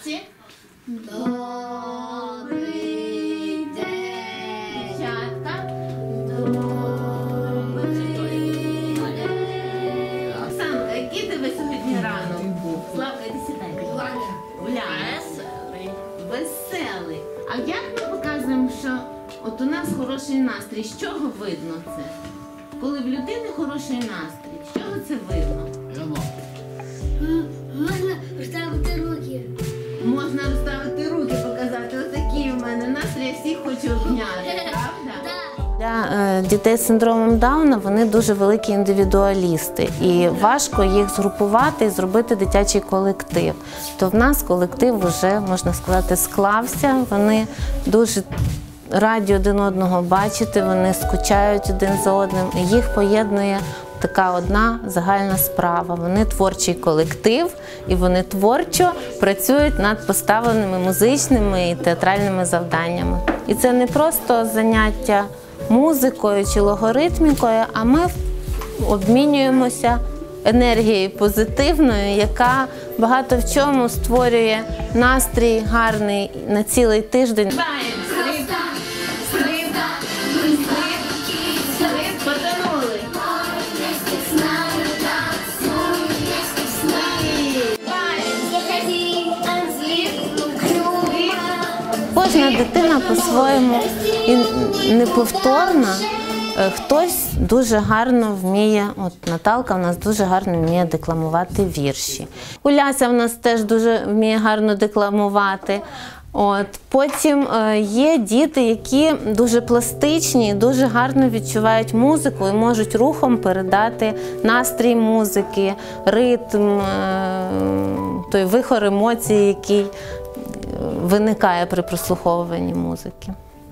хлопці? Добрий день. Дівчатка? Добрий день. Оксанка, який тебе сьогодні ранок? Славка, іди сідай. Веселий. Веселий. А як ми показуємо, що от у нас хороший настрій? З чого видно це? Коли в людини хороший настрій, з чого це видно? Можна розставити руки. Можна розставити руки, показати, отакий у мене настрій, я всіх хочу обняти, правда? Для дітей з синдромом Дауна вони дуже великі індивідуалісти і важко їх згрупувати і зробити дитячий колектив. То в нас колектив вже, можна сказати, склався, вони дуже раді один одного бачити, вони скучають один за одним, і їх поєднує така одна загальна справа. Вони творчий колектив, і вони творчо працюють над поставленими музичними і театральними завданнями. І це не просто заняття музикою чи логоритмікою, а ми обмінюємося енергією позитивною, яка багато в чому створює настрій гарний на цілий тиждень. Кожна дитина по-своєму неповторна. Хтось дуже гарно вміє, от Наталка в нас дуже гарно вміє декламувати вірші. Уляся в нас теж дуже вміє гарно декламувати. Потім є діти, які дуже пластичні, дуже гарно відчувають музику і можуть рухом передати настрій музики, ритм, той вихор емоцій, який виникає при прослуховуванні музики.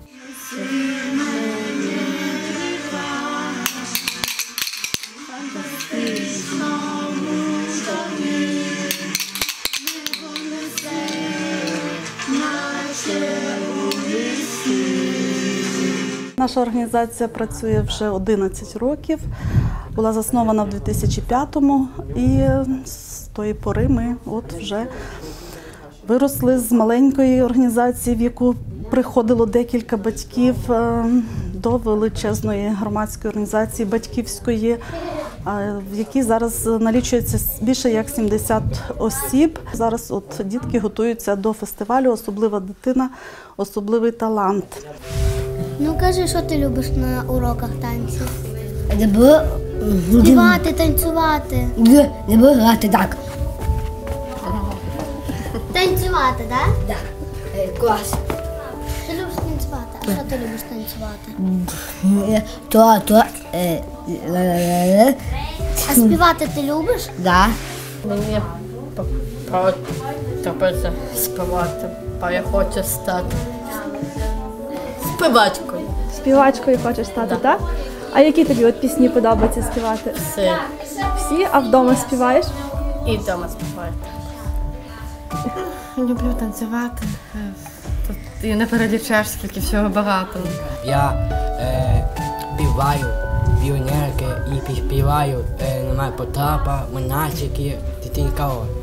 Наша організація працює вже 11 років, була заснована в 2005-му, і з тої пори ми вже виросли з маленької організації, в яку приходило декілька батьків, до величезної громадської організації батьківської, в якій зараз налічується більше як 70 осіб. Зараз дітки готуються до фестивалю «Особлива дитина, особливий талант». Ну кажи, що ти любиш на уроках танців? Співати, танцювати. Не грати, так. Танцювати, так? Так. Клас. Ти любиш танцювати? А що ти любиш танцювати? А співати ти любиш? Да. Мені подобається співати, бо я хочу стати співачкою. Співачкою хочеш стати, так? А які тобі пісні подобається співати? Всі. Всі? А вдома співаєш? І вдома співаю. Люблю танцювати. Тут і не перелічаєш, скільки всього багато. Я співаю віонерки і співаю «Немає Потапа», «Монатчики», «Тітінька Оля».